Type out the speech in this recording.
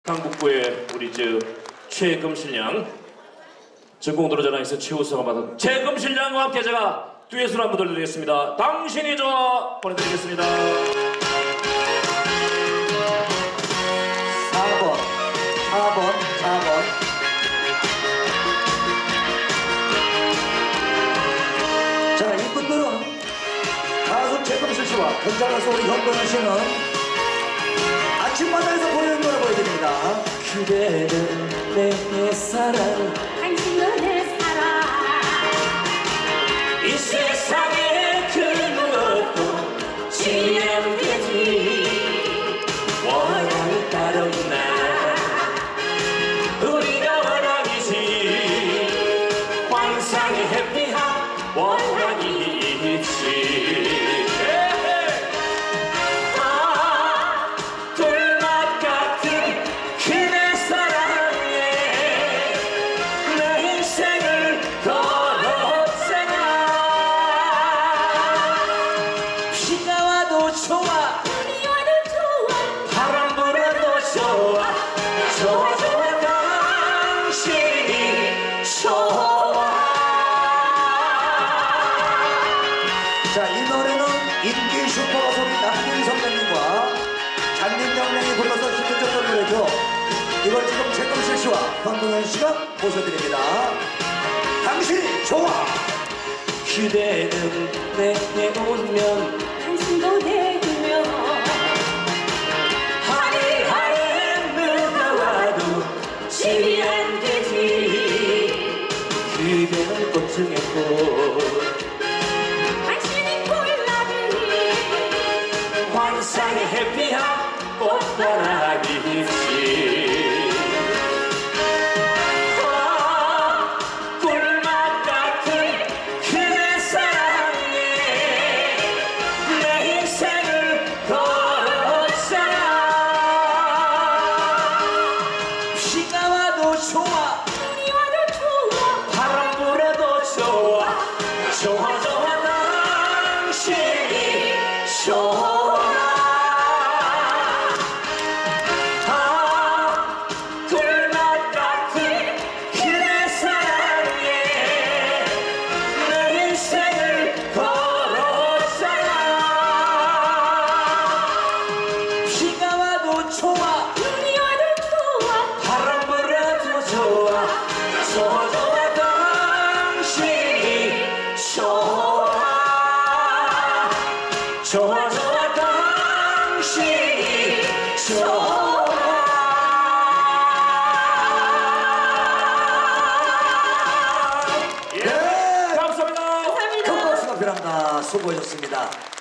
강북구의 우리 최금실양 전공도로 전화에서 최우수상 받은 최금실양과 함께 제가 듀엣으로 한번 들려드리겠습니다. 당신이 좋아 보내드리겠습니다. 4번 자, 이분들은 가수 최금실 씨와 현장에서 우리 현동현 씨는 아침마당에서 보여준 노래 보여드립니다. 그대는 내 사랑, 당신은 내 사랑. 이 세상에 그 무엇도 지면 되지. 원한이 따로 있나, 우리가 원한이지. 환상의 해피한 원한이 있지. 꿀맛 같은 그대 사랑에 내 인생을 걸었잖아. 비가 와도 좋아, 눈이 와도 좋아, 바람 불어도 좋아. 좋아 좋아 당신이 좋아. 자, 이 노래는 인기 슈퍼가수 우리 남길 선배님과 장민정님이 불러서 히트쳤던 노래죠. 이걸 지금 최금실 씨와 현동현 씨가 모셔드립니다. 당신이 좋아. 그대는 내게 오면 당신도 내두면 하루하루 누가 와도 질이 안 되지. 그대는 꽃 중에 꽃, 당신이 콜라비. 환상의 해피한 꽃바람이지. 꿀맛 같은 그대 사랑에 내 인생을 걸었잖아. 비가 와도 좋아, 눈이 와도 좋아, 바람 불어도 좋아. 좋아 좋아 당신이 좋아. 꿀맛 같은 그대 사랑에 내 인생을 걸었잖아. 비가 와도 좋아, 눈이 와도 좋아, 바람 불어도 좋아. 좋아 좋아 당신이 좋아. 좋아 좋아 당신이 좋아. 예! 감사합니다. 감사합니다. 큰 박수가 필요합니다. 수고하셨습니다.